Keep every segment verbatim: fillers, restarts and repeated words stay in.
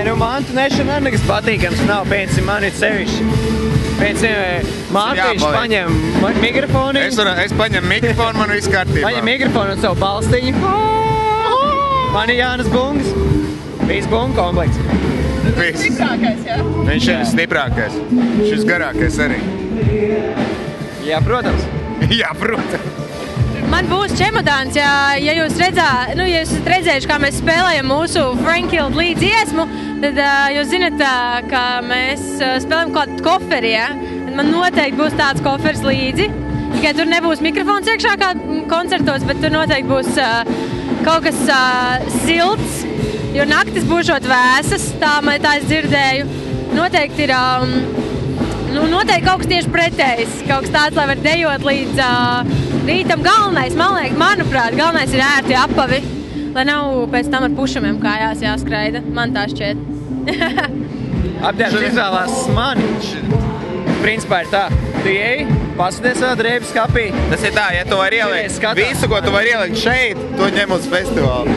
nu mantu nešana arī nekas patīkams nav, piemēram, man ir sevišķi. Piemēram, Mārtiņš paņem mikrofonu. Es, varu, es paņem mikrofonu, man viss kārtībā. Paņem mikrofonu un savu balstiņu. Man ir Jānis Bungas. Viss bunga komplekts. Viss. Stiprākais, jā? Viņš ir stiprākais. Šis garākais arī. Jā, protams. Jā, protams. Man būs čemodāns, ja, ja jūs redzā, nu, ja jūs esat redzējuši, kā mēs spēlējam mūsu Frankild Lee dziesmu, tad uh, jūs zinat, uh, ka mēs uh, spēlējam kādu koferi, ja? Man noteikti būs tāds koferis līdzi. Tikai tur nebūs mikrofons iekšā kā koncertos, bet tur noteikti būs uh, kaut kas uh, silts, jo naktis būšot vēsas, tā, tā es dzirdēju. Noteikti ir um, nu, noteikti kaut kas tieši pretējs, kaut kas tāds, lai var dejot līdz uh, rītam. Galvenais, man liek, manuprāt, galvenais ir ērti apavi, lai nav pēc tam ar pušamiem kājās jāskraida. Man tā šķiet. Apģērbs izvēlās mani. Principā ir tā, tu ieji, paskaties vēl drēbes skapī. Tas ir tā, ja tu vari ielikt visu, ko tu vari ielikt šeit, to ņem uz festivālu.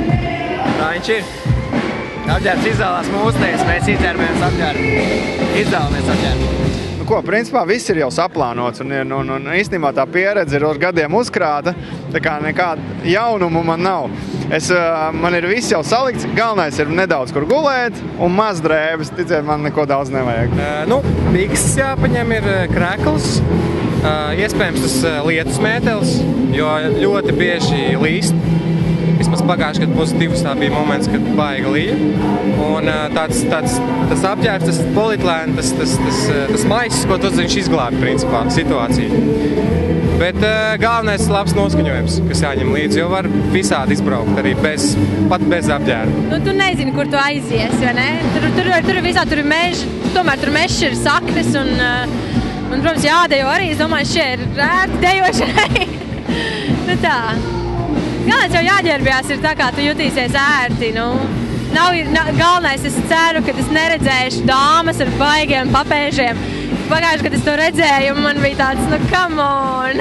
Tā viņš ir. Apģērbs izvēlās mūsties, mēs izģērbamies apģērbu. Izvēlamies apģērbu. Nu ko, principā viss ir jau saplānots un, un, un, un īstenībā tā pieredze ir uz gadiem uzkrāta, tā kā nekāda jaunumu man nav. Es, man ir viss jau salikts, galvenais ir nedaudz kur gulēt un maz drēbes, ticiet, man neko daudz nevajag. Uh, nu, bikses jāpaņem ir krekls, uh, iespējams tas lietus mētelis, jo ļoti bieži līst. Vismaz pagājuši, kad pozitīvs tā bija moments, kad baiga līja. Un tāds, tāds, tas apģērbs, tas politlēna, tas, tas, tas, tas maisis, ko tu viņš izglābi, principā, situāciju. Bet uh, galvenais ir labs noskaņojums, kas jāņem līdzi, jo var visādi izbraukt arī bez, pat bez apģērba. Nu, tu nezini, kur tu aizies, vai ne? Tur, tur, tur visā tur ir meži, tomēr tur mežs ir saknes un, uh, un protams, jādejo arī. Es domāju, šie ir ērti dejošanai. Nu tā. Galvenais jau jāģērbjās ir tā, kā tu jutīsies ērti, nu. Nav, nav, galvenais, es ceru, ka es neredzēšu dāmas ar baigiem papēžiem. Pagājuši, kad es to redzēju, man bija tāds, nu, come on,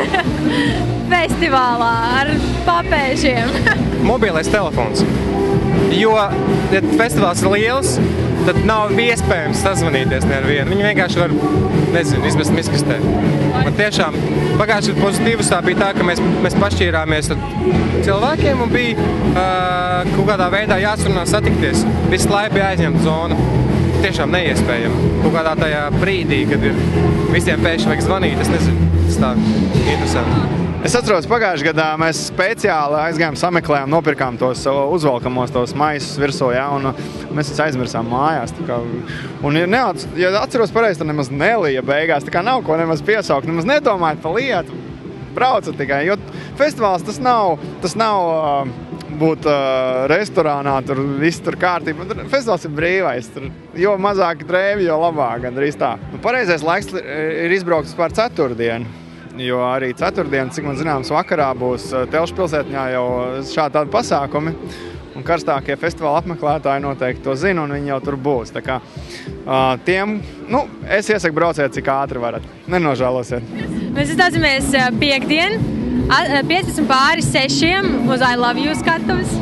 festivālā ar papēžiem. Mobilais telefons. Jo, ja festivāls ir liels, tad nav iespējams sazvanīties nevienu. Viņi vienkārši var, nezinu, izmest miskastē. Man tiešām pagājuši pozitīvs tā bija tā, ka mēs, mēs pašķīrāmies ar cilvēkiem un bija uh, kaut kādā veidā jāsarunā satikties. Visu laiku bija aizņemta zona. Tiešām neiespējami. Kaut kādā tajā brīdī, kad ir visiem pēkšņi vajag zvanīt, es nezinu, tas tā interesanti. Es atceros, pagājušajā gadā mēs speciāli aizgājām, sameklējām, nopirkām tos uzvalkamos, tos maisus virsū, ja, un mēs viņus aizmirsām mājās. Tā kā, un, ja, neats, ja atceros pareizi, tad nemaz nelija beigās, tā kā nav ko nemaz piesaukt, nemaz nedomājat par lietu, braucat tikai, jo festivāls tas nav, tas nav uh, būt uh, restorānā, tur viss tur kārtība. Festivāls ir brīvais, tur, jo mazāk drēvi, jo labāk, gandrīz tā. Nu, pareizais laiks ir izbraukts par ceturtdienu. Jo arī ceturtdien, cik man zināms, vakarā būs Telšu pilsētņā jau šādi tādi pasākumi. Un karstākie festivāla apmeklētāji noteikti to zina, un viņi jau tur būs. Tā kā tiem, nu, es iesaku brauciet, cik ātri varat. Nenožēlosiet. Mēs izstāsimies piekdien, piecpadsmit pāri sešiem uz I Love You skatuves.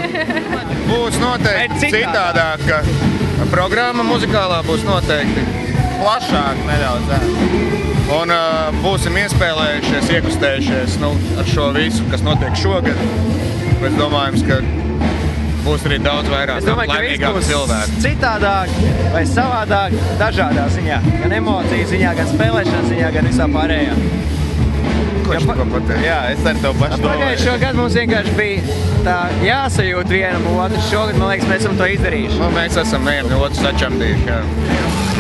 Būs noteikti citādāk, ka programma muzikālā būs noteikti plašāk nedaudz. Jā. Un uh, būsim iespēlējušies, iekustējušies nu, ar šo visu, kas notiek šogad. Mēs domājam, ka būs arī daudz vairāk laimīgāku cilvēku. Citādāk vai savādāk, dažādā ziņā. Gan emociju ziņā, gan spēlēšanas ziņā, gan visā pārējā. Ko es pa... pateicu? Jā, es ar tev pašu domāju. Pagājušo gadu mums vienkārši bija tā jāsajūt vienam otru. Šogad, man liekas, mēs esam to izdarījuši. Nu, mēs esam vienu otru sačamdījuši, jā.